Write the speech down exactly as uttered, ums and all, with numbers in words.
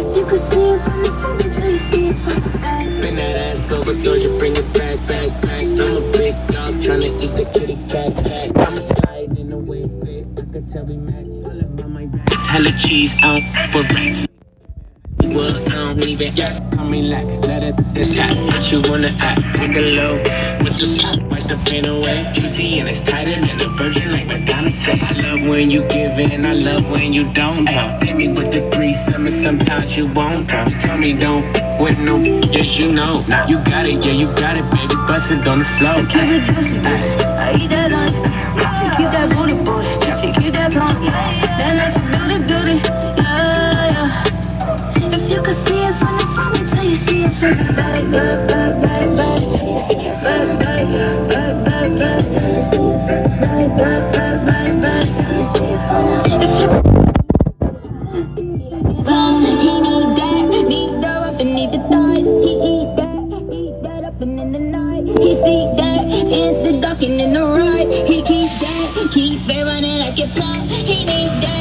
You can see it from the front until you see it from the back. Bend that ass over, doors, you bring it back, back, back. I'm a big dog tryna eat the kitty cat, cat. I'm a slide in a way fit, I could tell we match. All about my back. It's hella cheese out for racks. Well, I don't leave it, yeah, come relax, let it tap. Put you on the app, take a low with the pop, wipe the pain away. Juicy and it's tighter than a virgin, like Madonna said. I love when you give in, I love when you don't. Uh, hit me with the threesome, and sometimes you won't. Uh, you tell me don't, with no, yes you know. Nah, you got it, yeah you got it, baby, bust it on the floor. I keep it juicy, juicy, I eat that lunch. She keep that booty, booty, she keep that plump. That nice beauty, beauty, yeah, yeah. If you could see it from the front until you see it from the back, back, back, back, back, back, back, back, back, back, back, back, back, back, back, till you see it from the. If you um, he need that, need the up and need the thighs. He eat that, eat that up and in the night. He see that in the dark and in the right. He keep that, keep it running like a pump. He need that.